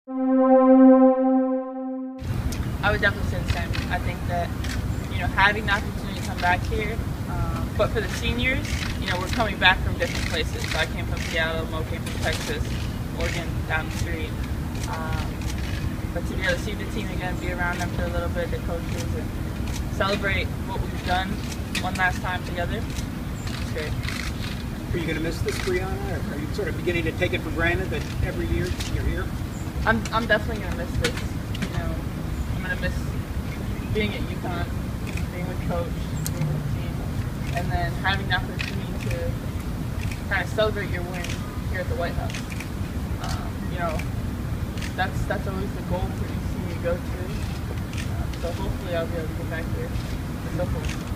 I would definitely say the same. I think that, having the opportunity to come back here, but for the seniors, we're coming back from different places. So I came from Seattle, Mo came from Texas, Oregon down the street. But to be able to see the team again, be around them for a little bit, the coaches, and celebrate what we've done one last time together, it's great. Are you going to miss this, Breanna? Or are you sort of beginning to take it for granted that every year you're here? I'm definitely going to miss this. I'm going to miss being at UConn, being with Coach, being with the team, and then having the opportunity to kind of celebrate your win here at the White House. That's always the goal for UC to go to. So hopefully I'll be able to get back here. It's so cool.